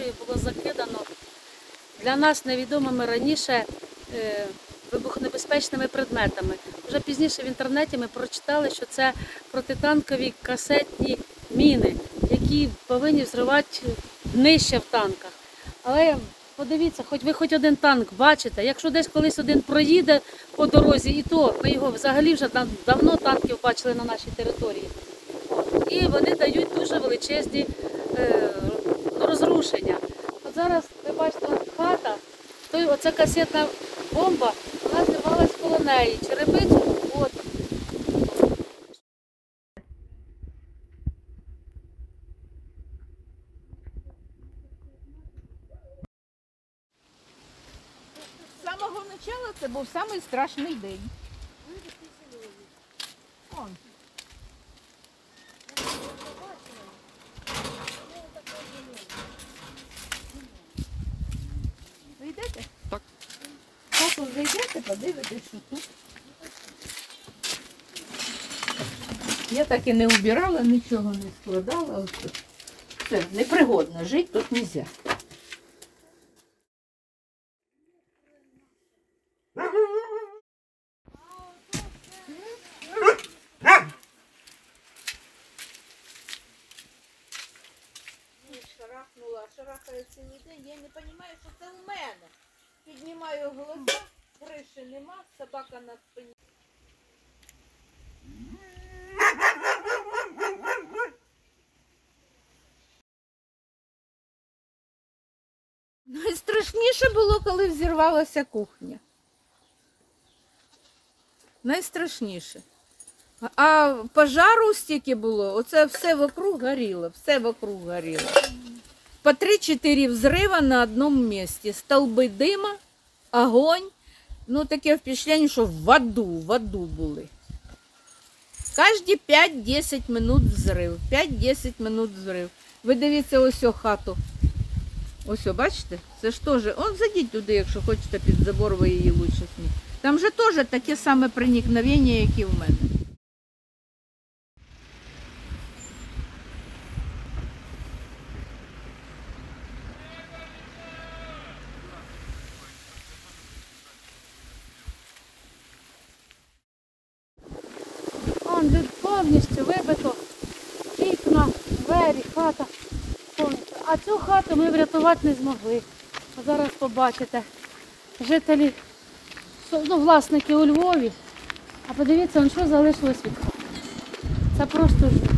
територію було закидано для нас невідомими раніше вибухонебезпечними предметами. Вже пізніше в інтернеті ми прочитали, що це протитанкові касетні міни, які повинні взривати днище в танках. Але подивіться, ви хоч один танк бачите, якщо десь колись один проїде по дорозі, і то ми його взагалі вже давно танків бачили на нашій території. І вони дають дуже величезні розрушення. От зараз ви бачите, хата, оця касетна бомба, вона зірвалась коло неї, черепицю, от. З самого початку це був самий страшний день. Он. Ви йдете? Так. Так, ви йдете, подивитесь, що тут. Я так і не убирала, нічого не складала. Ось тут. Все, непригодно, жити тут не можна. Шарахаю цілий день, я не розумію, що це у мене. Піднімаю глаза, криші нема, собака на спині. Найстрашніше було, коли взірвалася кухня. Найстрашніше. А пожару стільки було, оце все вокруг горіло, все вокруг горіло. По 3-4 взрыва на одному місці. Столби дима, огонь. Ну, таке впечатлення, що в аду були. Кожні 5-10 минут взрив. 5-10 минут взрив. Ви дивіться ось о хату. Ось, бачите? Це ж теж. Он зайдіть туди, якщо хочете, під забор, ви її лучше сніть. Там же теж таке саме проникновення, як і в мене. Вон повністю вибито, вікна, двері, хата повністю. А цю хату ми врятувати не змогли. А зараз побачите, жителі, власники у Львові. А подивіться, що залишилось від хати. Це просто жах.